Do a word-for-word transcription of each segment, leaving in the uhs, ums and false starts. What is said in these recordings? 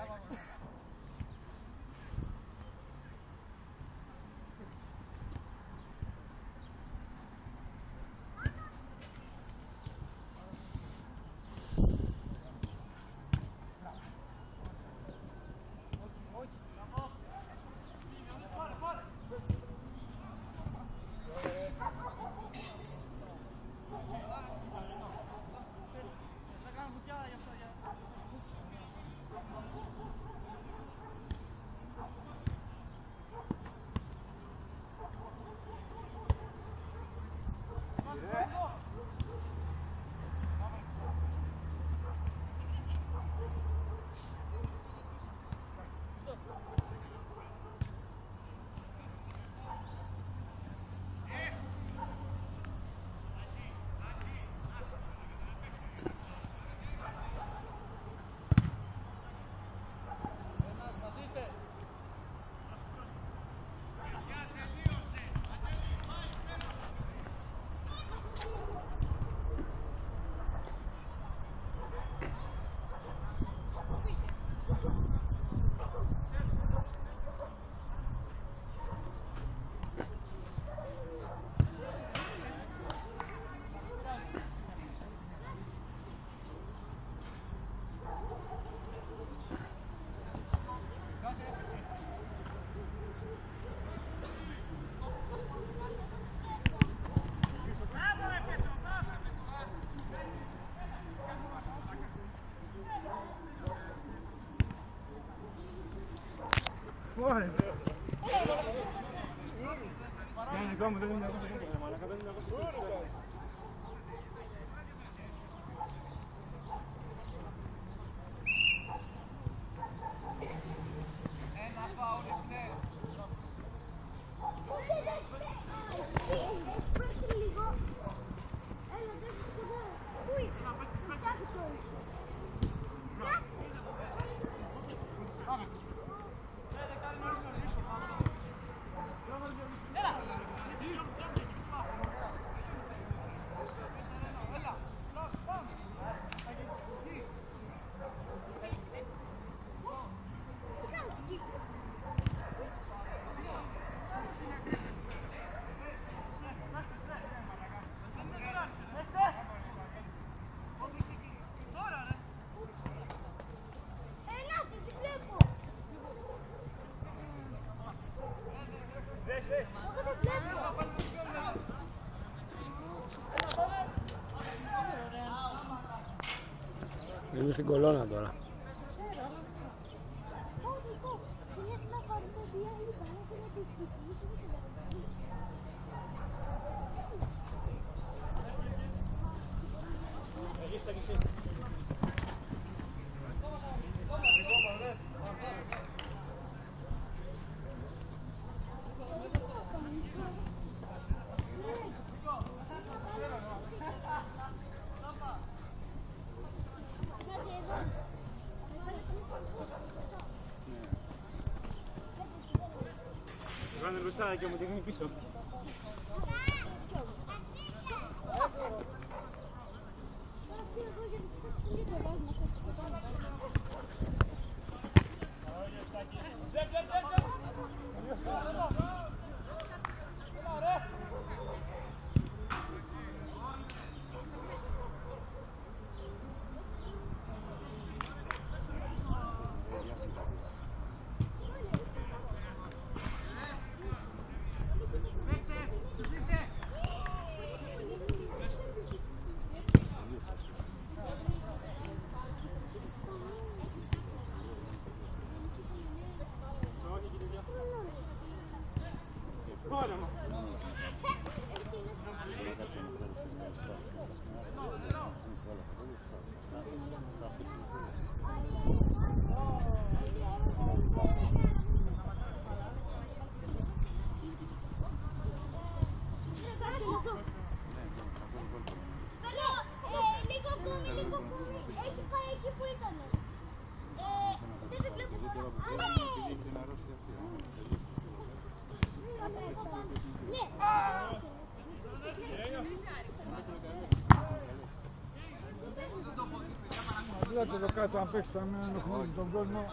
Fuori! Vieni, comodo, vieni, ma la capella così. Είναι στην κολόνα τώρα. Βγάλε μπροστά και μου δείχνει πίσω. Κοιτάξτε εδώ κάτω αν παίξεις θα μην ενοχλήσει τον κόσμο.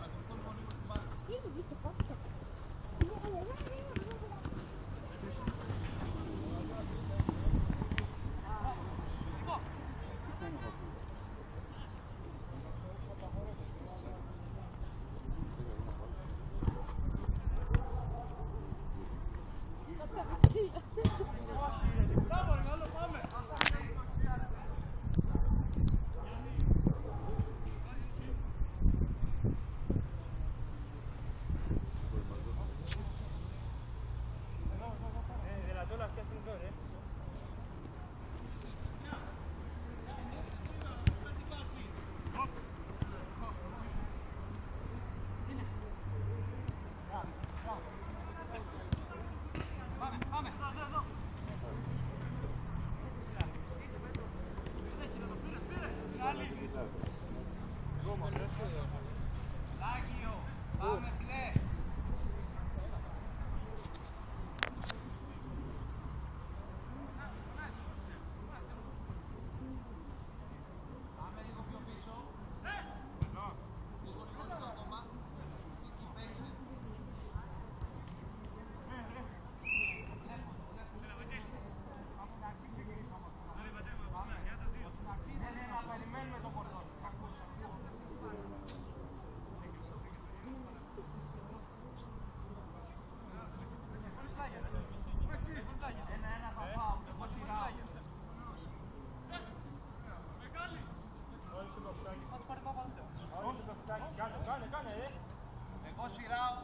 Εγώ σειράω.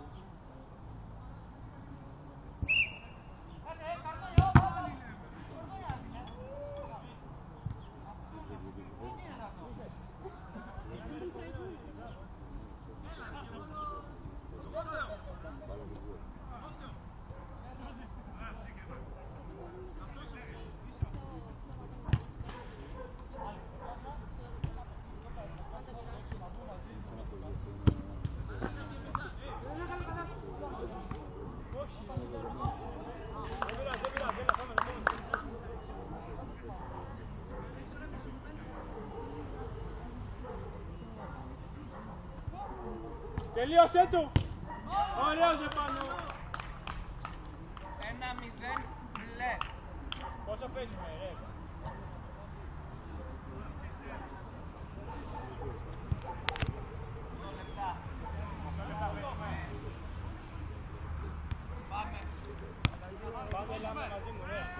Τελείωσε του! Ωραίος επάνω! Ένα μηδέν μπλε. Πόσο παίζουμε, ρε? Δύο λεπτά. Πάμε. Πάμε, έλαμε μαζί μου, ρε.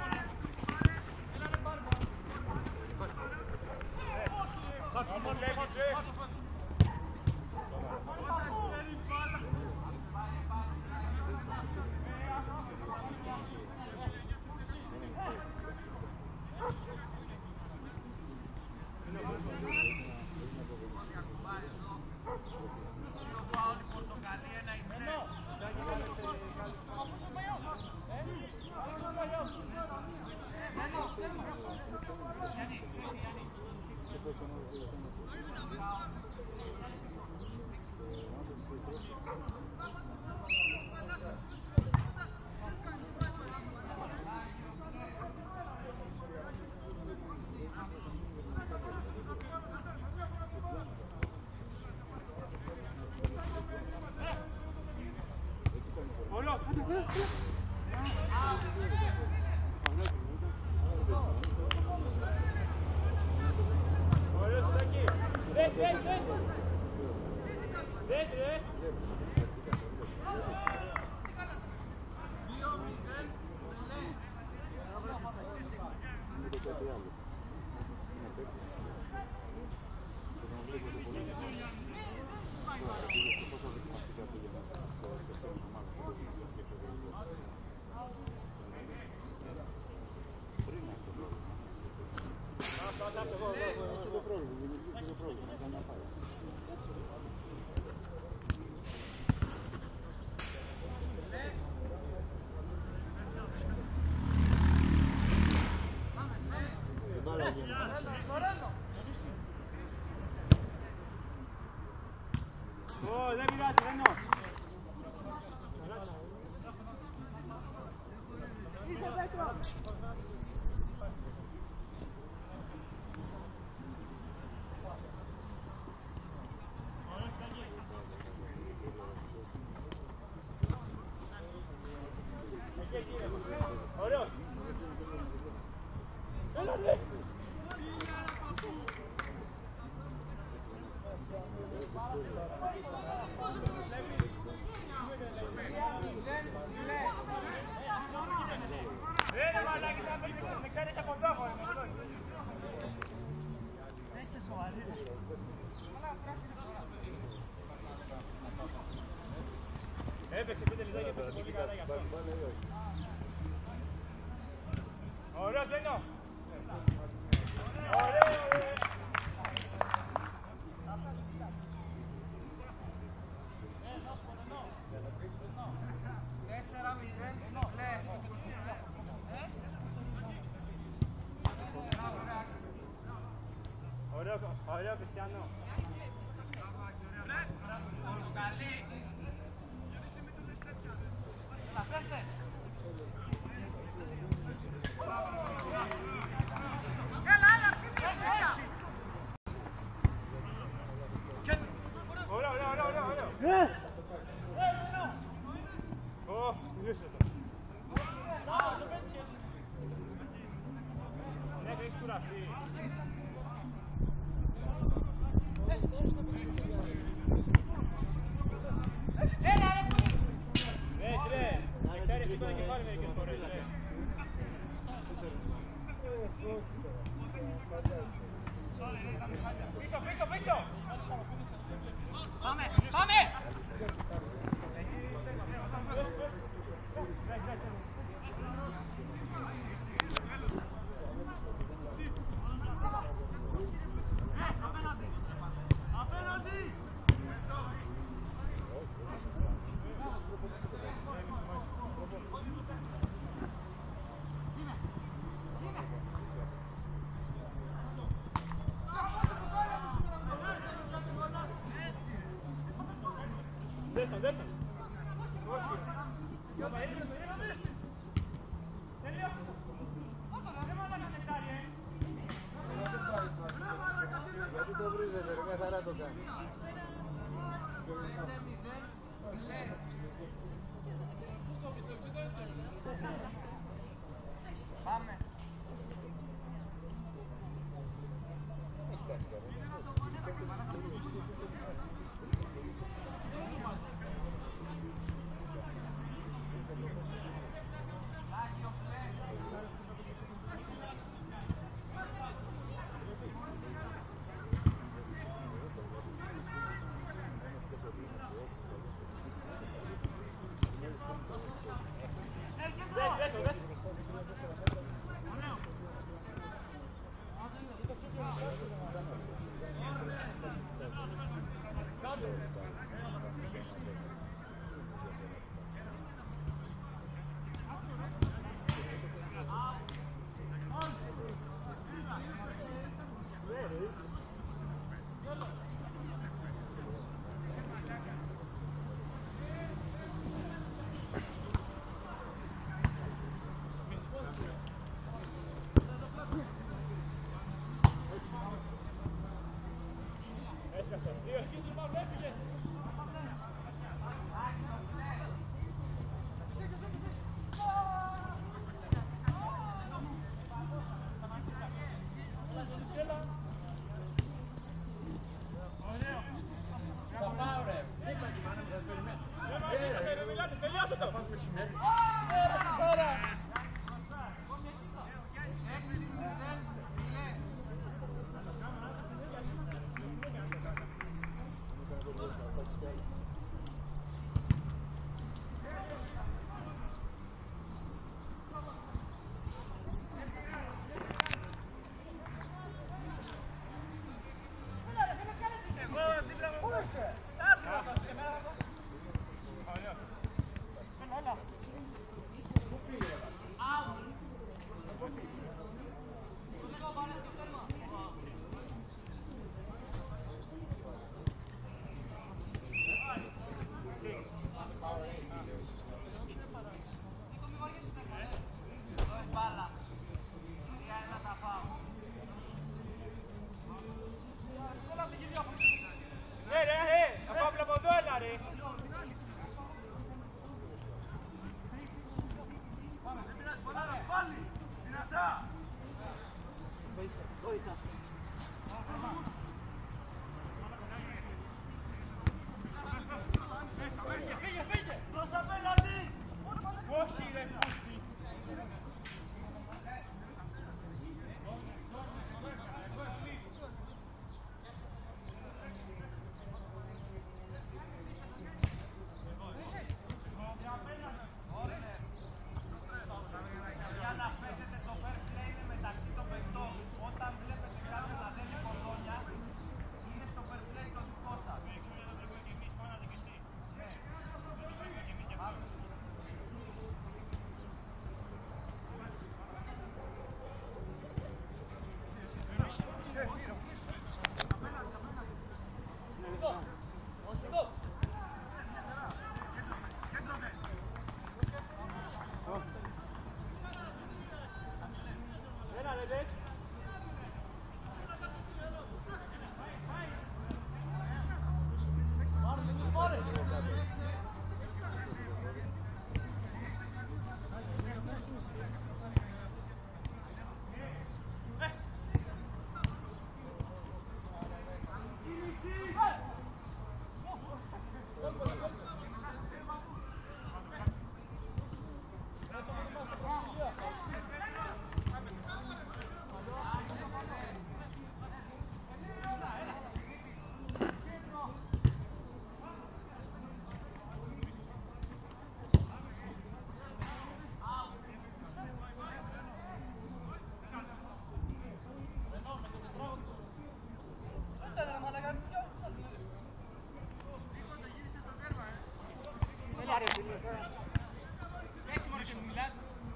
Oh, δεν πειράζει, Ρένο. Είσαι Πέτρο. Bene, μαλάκι, θα με κάνεις από εδώ, Είστε σοβαροί. Έπαιξε πέντε λεπτά και έπαιξε πολύ καλά γι' αυτό. Ωραίο, Ζένο. Ωραίο, ωραίο. Τέσσερα μηδέν. Ωραίο, ωραίο, Κριστιανό. Καλή. Ωραίο, ωραίο, ωραίο, ωραίο, ωραίο. Ω, τελείωσε το. Ναι, έχεις κουραστεί. Ρε, ρε, νεκτάρια σήκωνα κεφάλι μερικές φορές, ρε. Πίσω, πίσω, πίσω! Πάμε, πάμε! Δέσταν, δέσταν. Γιατί το βρίζετε, ρε, καθαρά το κάνει. Πάμε. Έξι μόνο και μου μιλάς.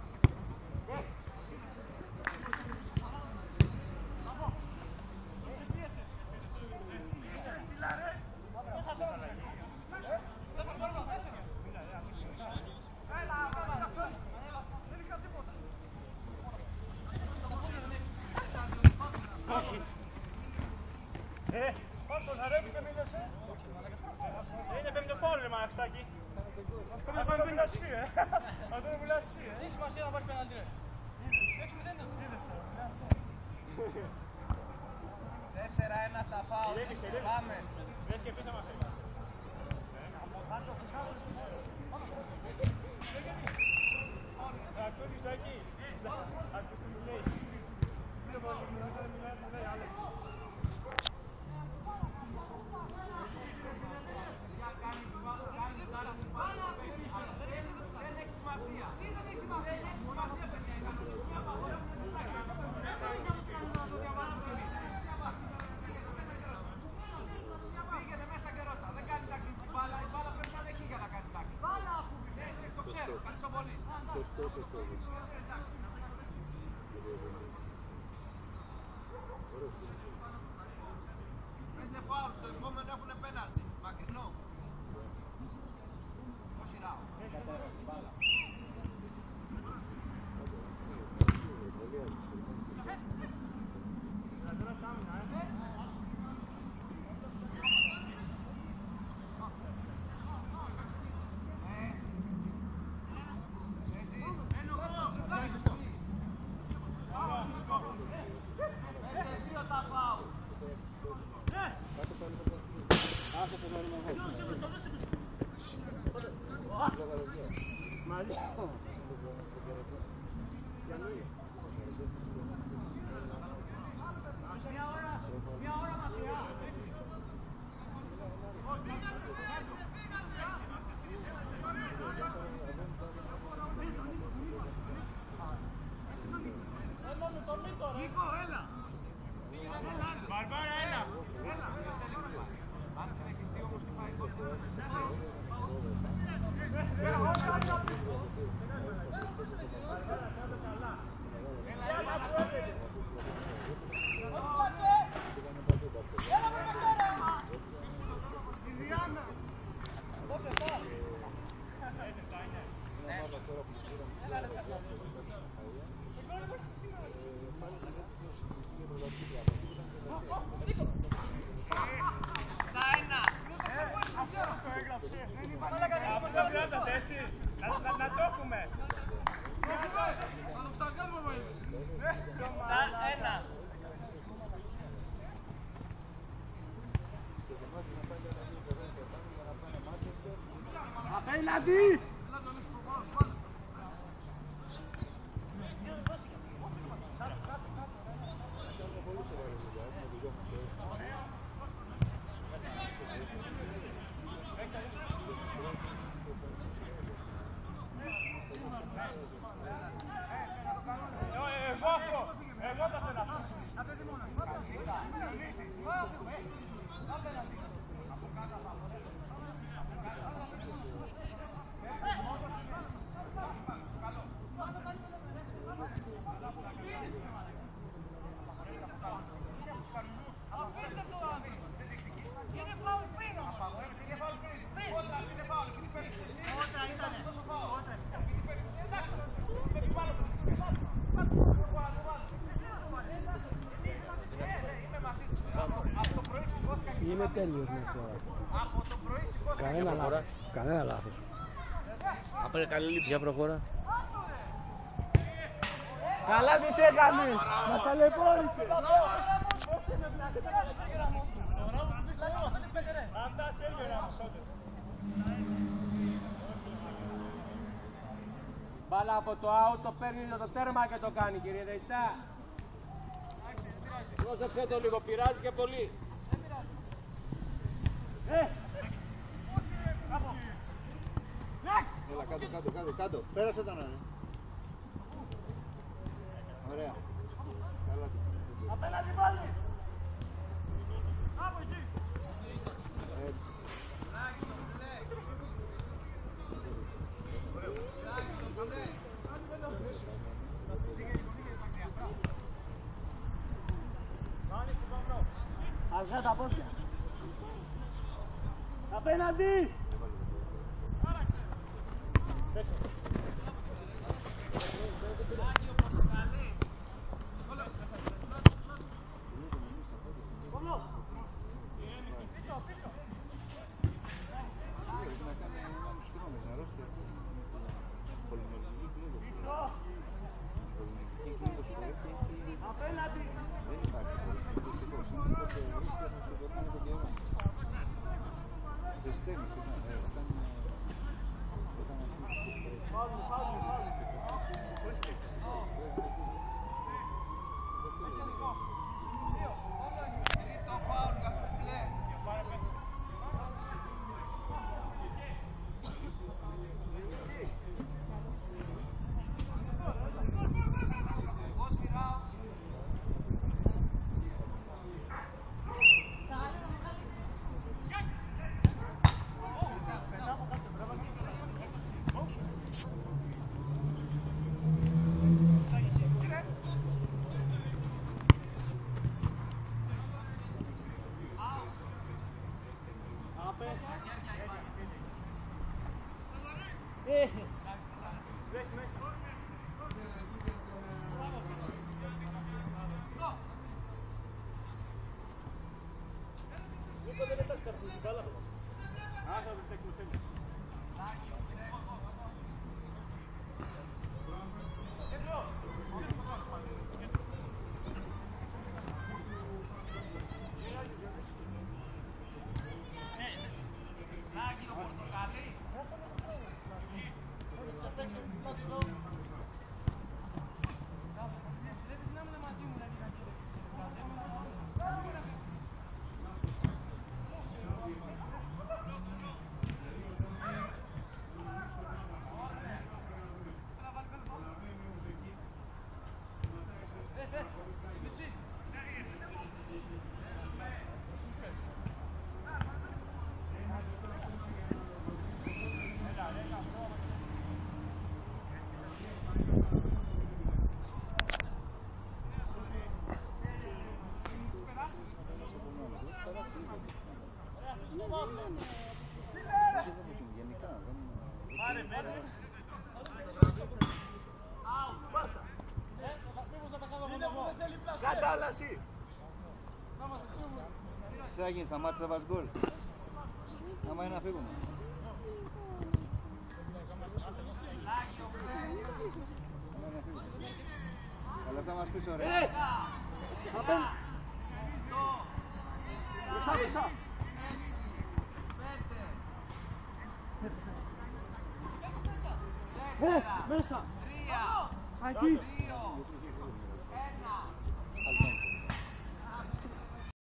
Ε, πόσο θα ρεύει και μίλησε. Είναι πέμπτο φάουλ ρε μαχτάκι. Θα πάμε πέντε ασύ, ε. Θα το μιλάς εσύ, ε. Δεν έχει σημασία να πάρει πέναλτι ρε. έξι μηδέν. Τέσσερα ένα στα φάουλ. Πάμε. Λες και πίσω μας θέλει. Θα ακούσεις εκεί. Ακούσεις τι μου λέει. Δεν μπορείς να μιλάει, μιλάει, μιλάει, Άλεξ. Πέντε φάουλ, στο επόμενο έχουνε πέναλτι. Μακρινό. Ο Σιράου. Μπαρμπάρα, έλα! Αν συνεχιστεί όμως και πάει τότε. Αυτό γράψατε έτσι, να το έχουμε. Ένα. Απέναντι! Εγώ αυτό, εγώ τα θέλω αυτό. Είναι τέλειος με τώρα. Κανένα λάθος. Κανένα λάθος. Απέλε καλή λήψη. Για προχώρα. Καλά τις έκανες. Μας ταλαιπώρησε. Αυτά σε έλεγε Ράμος όντως. Μπάλα από το out, το παίρνει το τέρμα και το κάνει, κύριε Δεϊτά. Πρόσεξε το λίγο, πειράζει και πολύ. Έλα κάτω, κάτω, κάτω, κάτω. Πέρασε τον ένα. Ωραία. Καλά. Απέναντι πάλι. Από εκεί. Έτσι. τα πόδια. Απέναντι! Άγιο Πορτοκαλί. Απέναντι! Το φάουλ καφέ. Εγώ σφυράω. Νίκο, δεν έχεις καρτούσει, μπάλα. Άχα δεν τέκνω. Άγιο Πορτοκαλί. Πάρε, παίρνει. Κάτα όλα εσύ. Τι θα γίνει, σταμάτησε να βάζει γκολ. Άμα είναι να φύγουμε. Αλλά θα μας πεις ωραία. Ε! Απέναντι! Μισά, μισά. Ε, μέσα. Τρία, Εκεί. δύο, ένα.